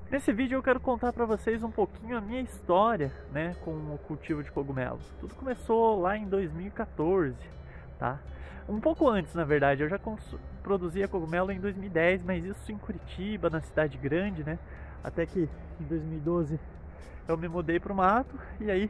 Nesse vídeo eu quero contar para vocês um pouquinho a minha história, né, com o cultivo de cogumelos. Tudo começou lá em 2014, tá? Um pouco antes, na verdade, eu já produzia cogumelo em 2010, mas isso em Curitiba, na cidade grande, né? Até que em 2012 eu me mudei para o mato e aí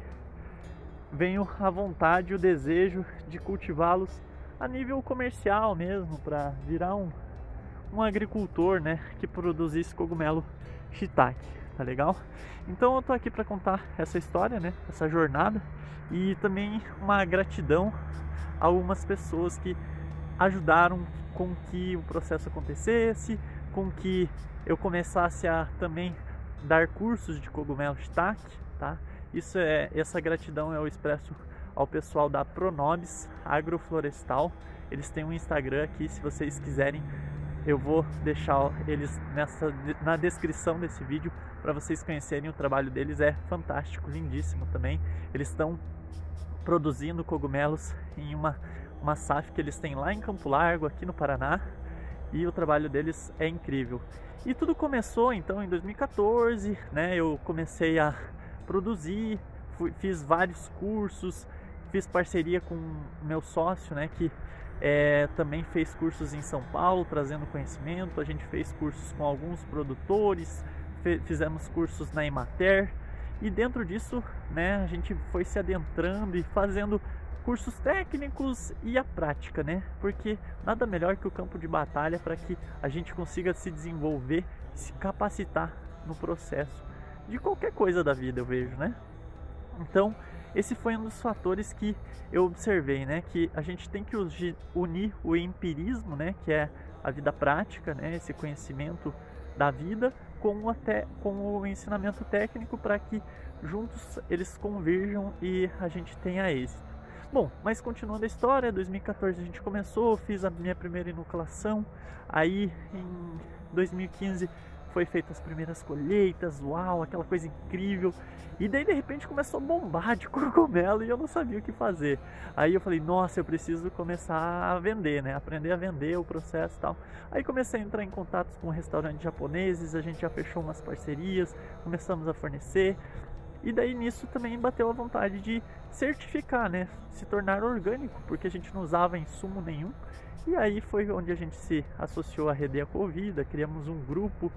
veio a vontade e o desejo de cultivá-los a nível comercial mesmo, para virar um agricultor, né, que produzisse cogumelo shiitake, tá legal? Então eu tô aqui para contar essa história, né, essa jornada, e também uma gratidão a algumas pessoas que ajudaram com que o processo acontecesse, com que eu começasse a também dar cursos de cogumelo shiitake, tá? Essa gratidão eu expresso ao pessoal da Pronobis Agroflorestal. Eles têm um Instagram aqui, se vocês quiserem eu vou deixar eles na descrição desse vídeo para vocês conhecerem. O trabalho deles é fantástico, lindíssimo também. Eles estão produzindo cogumelos em uma SAF que eles têm lá em Campo Largo, aqui no Paraná, e o trabalho deles é incrível. E tudo começou então em 2014, né? Eu comecei a produzir, fiz vários cursos, fiz parceria com meu sócio, né, que também fez cursos em São Paulo, trazendo conhecimento. A gente fez cursos com alguns produtores, fizemos cursos na Emater, e dentro disso, né, a gente foi se adentrando e fazendo cursos técnicos e a prática, né, porque nada melhor que o campo de batalha para que a gente consiga se desenvolver e se capacitar no processo de qualquer coisa da vida, eu vejo, né? Então, esse foi um dos fatores que eu observei, né? Que a gente tem que unir o empirismo, né? Que é a vida prática, né? Esse conhecimento da vida com o ensinamento técnico, para que juntos eles converjam e a gente tenha êxito. Bom, mas continuando a história, em 2014 a gente começou, fiz a minha primeira inoculação, aí em 2015 foi feitas as primeiras colheitas, uau, aquela coisa incrível. E daí de repente começou a bombar de cogumelo e eu não sabia o que fazer. Aí eu falei, nossa, eu preciso começar a vender, né? Aprender a vender o processo e tal. Aí comecei a entrar em contato com restaurantes japoneses, a gente já fechou umas parcerias, começamos a fornecer. E daí nisso também bateu a vontade de certificar, né? Se tornar orgânico, porque a gente não usava insumo nenhum. E aí foi onde a gente se associou à Rede Ecovida, criamos um grupo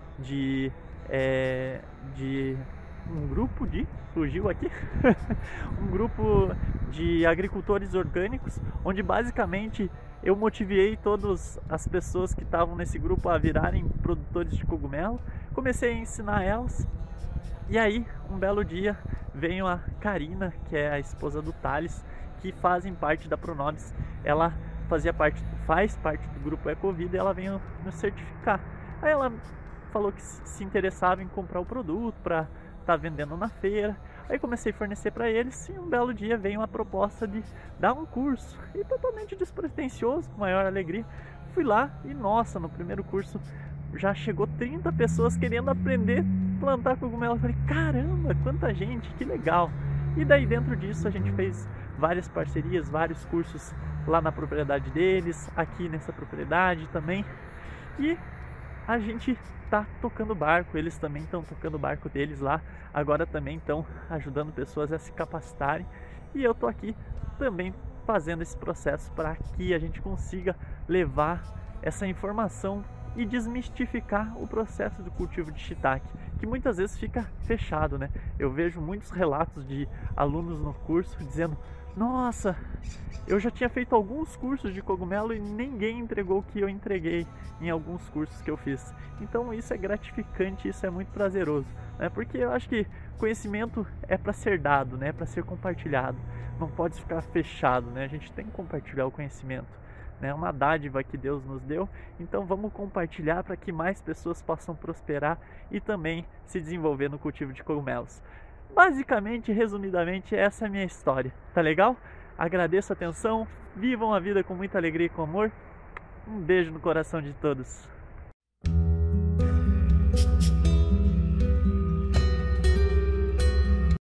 um grupo de agricultores orgânicos, onde basicamente eu motivei todas as pessoas que estavam nesse grupo a virarem produtores de cogumelo, comecei a ensinar elas, e aí um belo dia veio a Karina, que é a esposa do Thales, que fazem parte da Pronobis. Ela faz parte do grupo Ecovida, e ela veio nos certificar. Aí ela falou que se interessava em comprar o produto para estar vendendo na feira. Aí comecei a fornecer para eles, e um belo dia veio a proposta de dar um curso, e totalmente despretensioso, com maior alegria fui lá, e nossa, no primeiro curso já chegou 30 pessoas querendo aprender a plantar cogumelo. Eu falei, caramba, quanta gente, que legal. E daí dentro disso a gente fez várias parcerias, vários cursos lá na propriedade deles, aqui nessa propriedade também, e a gente tá tocando barco, eles também estão tocando o barco deles lá, agora também estão ajudando pessoas a se capacitarem, e eu tô aqui também fazendo esse processo para que a gente consiga levar essa informação e desmistificar o processo do cultivo de shiitake, que muitas vezes fica fechado, né? Eu vejo muitos relatos de alunos no curso dizendo, nossa, eu já tinha feito alguns cursos de cogumelo e ninguém entregou o que eu entreguei em alguns cursos que eu fiz. Então isso é gratificante, isso é muito prazeroso, né? Porque eu acho que conhecimento é para ser dado, né? Para ser compartilhado, não pode ficar fechado, né? A gente tem que compartilhar o conhecimento, né? É uma dádiva que Deus nos deu, então vamos compartilhar para que mais pessoas possam prosperar e também se desenvolver no cultivo de cogumelos. Basicamente, resumidamente, essa é a minha história, tá legal? Agradeço a atenção, vivam a vida com muita alegria e com amor. Um beijo no coração de todos.